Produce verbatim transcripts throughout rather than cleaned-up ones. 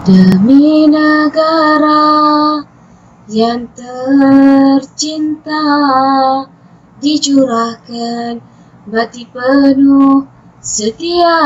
Demi negara yang tercinta, dicurahkan batik penuh setia.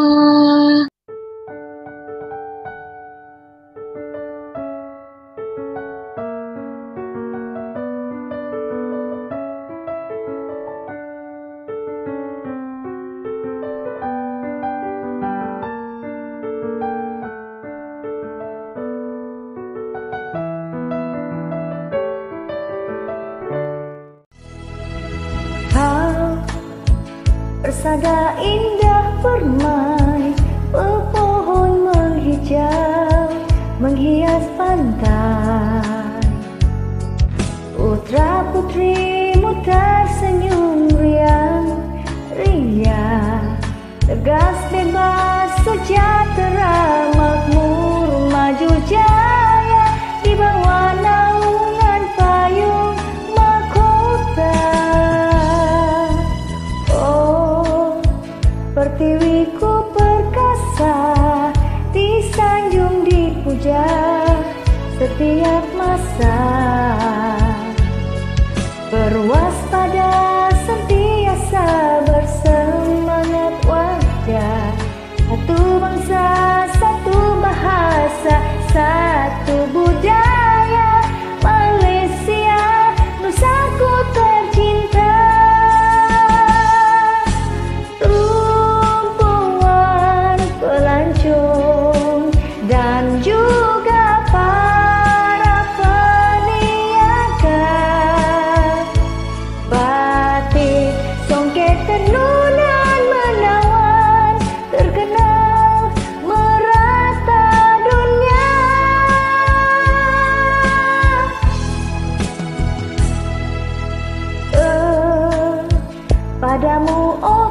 Persada indah permai, pepohon menghijau menghias pantai. Putra putrimu tersenyum riang riang, tegas bebas sejahtera makmur maju jaya di bawah naungan payung mahkota. Pertiwiku perkasa, disanjung dipuja setiap masa. Berwaspada sentiasa bersemangat wajah. Satu bangsa, satu bahasa, satu budaya. Malaysia, nusaku tercinta. Dan juga para peniaga, batik songket tenunan menawan terkenal merata dunia. Eh, padamu oh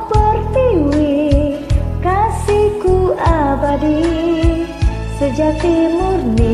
Pertiwi, kasihku abadi, sejati murni.